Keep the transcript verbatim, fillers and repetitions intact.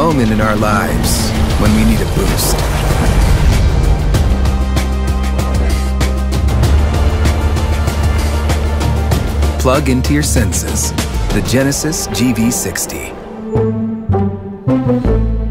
moment in our lives when we need a boost. Plug into your senses. The Genesis G V sixty.